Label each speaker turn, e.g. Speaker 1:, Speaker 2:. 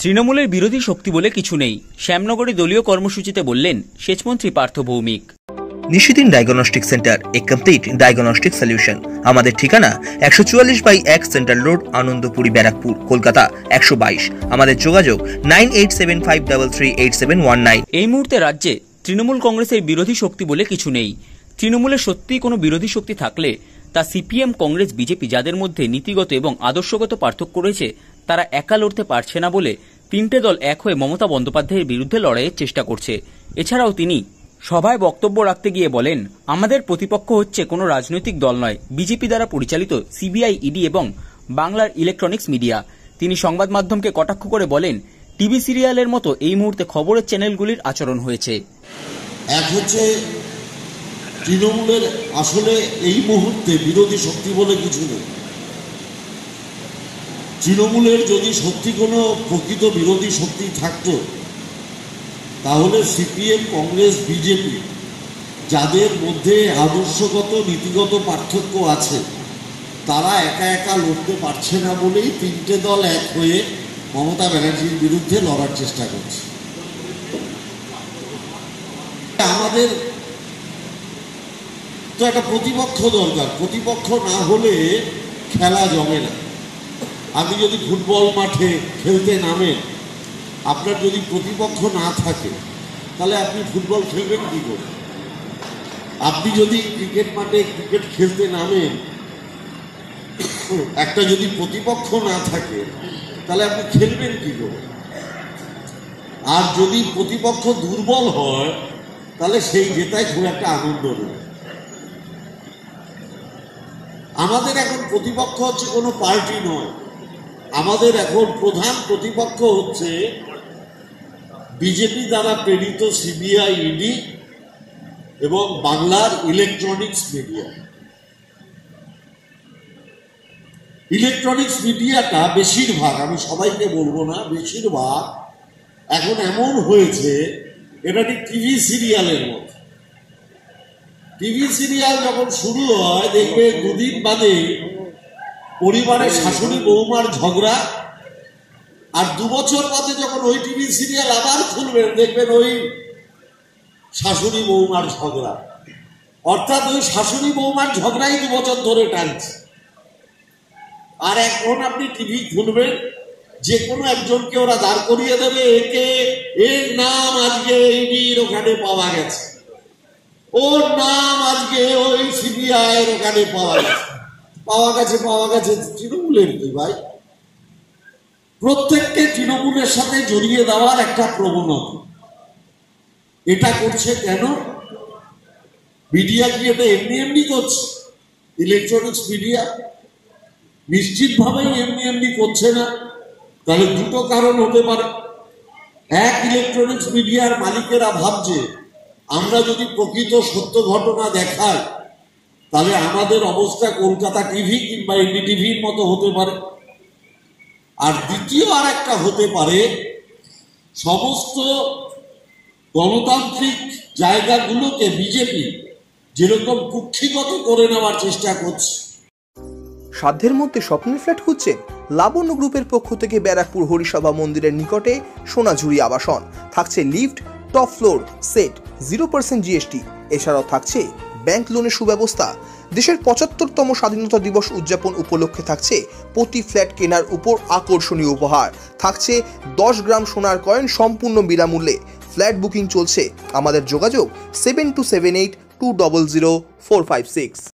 Speaker 1: তৃণমূলের বিরোধী শক্তি বলে কিছু নেই, শ্যামনগরে দলীয় কর্মসূচিতে বললেন সেচমন্ত্রী Partha Bhowmick.
Speaker 2: Nishidin diagnostic centre, a complete diagnostic solution. আমাদের ঠিকানা 144/1 সেন্ট্রাল রোড, আনন্দপুরি, ব্যারাকপুর, কলকাতা 122। আমাদের যোগাযোগ 9875338719।
Speaker 1: এই মুহূর্তে রাজ্যে তৃণমূল কংগ্রেসের বিরোধী শক্তি বলে কিছু নেই। তৃণমূলের সত্যিই কোনো বিরোধী শক্তি থাকলে তা সিপিএম, কংগ্রেস, বিজেপি, যাদের মধ্যে নীতিগত এবং আদর্শগত পার্থক্য রয়েছে, তারা একা লড়তে পারছে না বলে তিনটে দল এক হয়ে মমতা বন্দ্যোপাধ্যায়ের বিরুদ্ধে লড়াইয়ের চেষ্টা করছে। এছাড়াও তিনি সভায় বক্তব্য রাখতে গিয়ে বলেন, আমাদের প্রতিপক্ষ হচ্ছে কোনো রাজনৈতিক দল নয়, বিজেপি দ্বারা পরিচালিত সিবিআই, ইডি এবং বাংলার ইলেকট্রনিক্স মিডিয়া। তিনি সংবাদ মাধ্যমকে কটাক্ষ করে বলেন, টিভি সিরিয়ালের মতো এই মুহূর্তে খবরের চ্যানেলগুলির আচরণ হয়েছে।
Speaker 3: এক হচ্ছে তৃণমূলের আসলে এই মুহূর্তে বিরোধী শক্তি বলে কিছু নেই। তৃণমূলের যদি সত্যি কোনো প্রকৃত বিরোধী শক্তি থাকতো তাহলে সিপিএম, কংগ্রেস, বিজেপি, যাদের মধ্যে আদর্শগত নীতিগত পার্থক্য আছে, তারা একা একা লড়তে পারছে না বলেই তিনটে দল এক হয়ে মমতা ব্যানার্জির বিরুদ্ধে লড়ার চেষ্টা করছে। আমাদের তো একটা প্রতিপক্ষ দরকার, প্রতিপক্ষ না হলে খেলা জমে না। আপনি যদি ফুটবল মাঠে খেলতে নামেন, আপনার যদি প্রতিপক্ষ না থাকে তাহলে আপনি ফুটবল খেলবেন কী করে? আপনি যদি ক্রিকেট মাঠে ক্রিকেট খেলতে নামেন, একটা যদি প্রতিপক্ষ না থাকে তাহলে আপনি খেলবেন কী করে? আর যদি প্রতিপক্ষ দুর্বল হয় তাহলে সেই জেতায় খুব একটা আনন্দ নেই। আমাদের এখন প্রতিপক্ষ হচ্ছে কোনো পার্টি নয়, আমাদের এখন প্রধান প্রতিপক্ষ হচ্ছে বিজেপি দ্বারা প্রেরিত সিবিআই, ইডি এবং বাংলার ইলেকট্রনিক্স মিডিয়া। ইলেকট্রনিক্স মিডিয়াটা বেশিরভাগ, আমি সবাইকে বলবো না, বেশিরভাগ এখন এমন হয়েছে এটা ঠিক টিভি সিরিয়ালের মতো। টিভি সিরিয়াল যখন শুরু হয় দেখবে দুদিন বাদে পরিবারের শাশুড়ি বৌমার ঝগড়া, আর 2 বছর বাদে যখন ওই টিভি সিরিয়াল আবার খুলবেন দেখবেন ওই শাশুড়ি বৌমার ঝগড়া। অর্থাৎ ওই শাশুড়ি বৌমার ঝগড়াই 2 বছর ধরে টানছে। আর এখন আপনি টিভি খুলবেন, যে কোনো একজনকে ওরা দাঁড় করিয়ে দেবে, এর নাম আজকে ইডির ওখানে পাওয়া গেছে, ওর নাম আজকে ওই সিবিআই এর ওখানে পাওয়া গেছে। তৃণমূলের কি ভাই? প্রত্যেককে তৃণমূলের সাথে জড়িয়ে দেওয়ার একটা প্রবণতা। এটা করছে কেন? মিডিয়া কি এটা এমনি করছে? ইলেকট্রনিক্স মিডিয়া নিশ্চিতভাবেই এমনি করছে না। তাহলে দুটো কারণ হতে পারে। এক, ইলেকট্রনিক্স মিডিয়ার মালিকেরা ভাবছে আমরা যদি প্রকৃত সত্য ঘটনা দেখাই তাহলে আমাদের অবস্থা কলকাতা টিভি কিংবা এনডিটিভির মতো হতে পারে। আর দ্বিতীয় আর একটা হতে পারে, সমস্ত গণতান্ত্রিক জায়গাগুলোকে বিজেপি যেরকম কুক্ষিগত করে নেওয়ার চেষ্টা করছে।
Speaker 2: সাধ্যের মধ্যে স্বপ্নের ফ্ল্যাট খুঁজছেন? লাবণ্য গ্রুপের পক্ষ থেকে ব্যারাকপুর হরিসভা মন্দিরের নিকটে সোনাঝুরি আবাসন। থাকছে lift, top floor, set, 0% GST. এছাড়াও থাকছে ব্যাংক লোনের সুব্যবস্থা। দেশের 75তম স্বাধীনতা দিবস উদযাপন উপলক্ষে থাকছে প্রতি ফ্ল্যাট কেনার উপর আকর্ষণীয় উপহার। থাকছে 10 গ্রাম সোনার কয়েন সম্পূর্ণ বিনামূল্যে। ফ্ল্যাট বুকিং চলছে। আমাদের যোগাযোগ 7278200456।